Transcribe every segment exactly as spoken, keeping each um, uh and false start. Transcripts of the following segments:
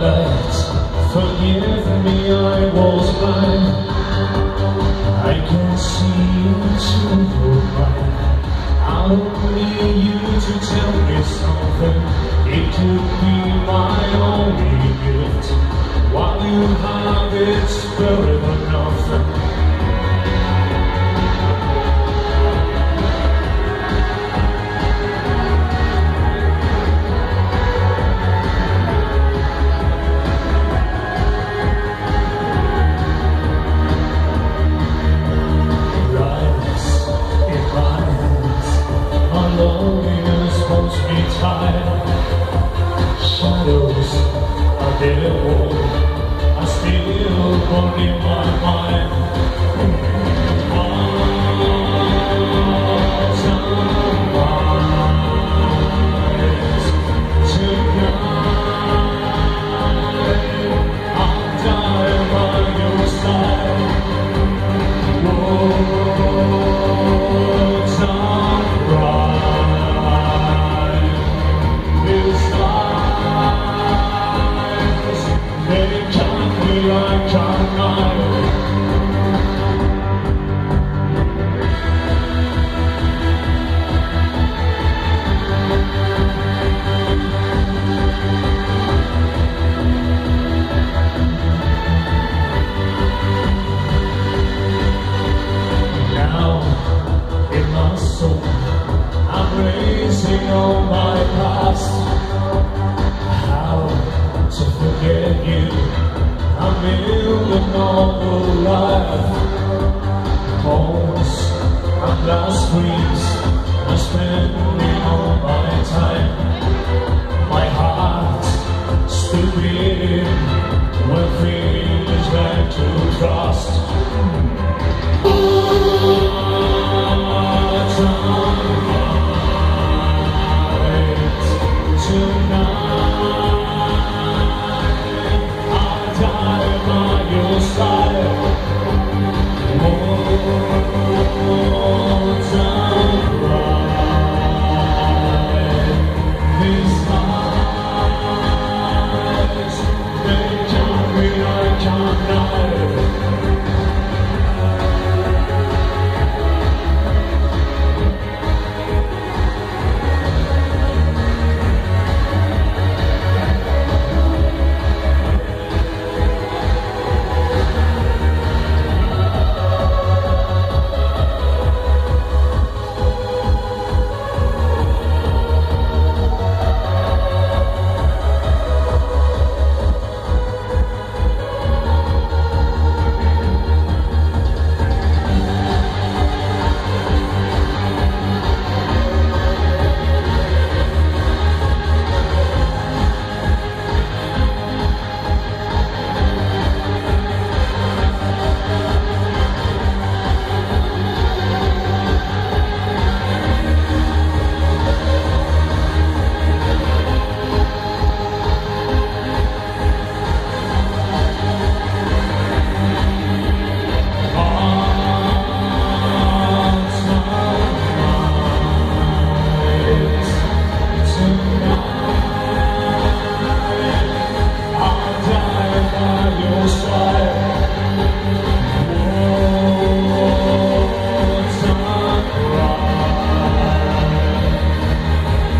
let, forgive me, I was blind. I can see into your mind. I don't need you to tell me something. It could be my only gift. While you have it, it's better than nothing. Shadows are there, are still born in my mind. Hearts and minds tonight. I'll die by your side. Words are bright. This lies, they can't be like our night. Now, in my soul, I'm raising all my past. How to forget you? I'm in the novel life. Bones and last weeks, I'm spending all my time. My heart still beating when feelings like to trust. Hearts unwind tonight. I'll die by your side. Words unwind. These lies, they can't be like our night.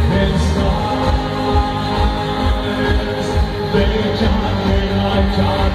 They can't be like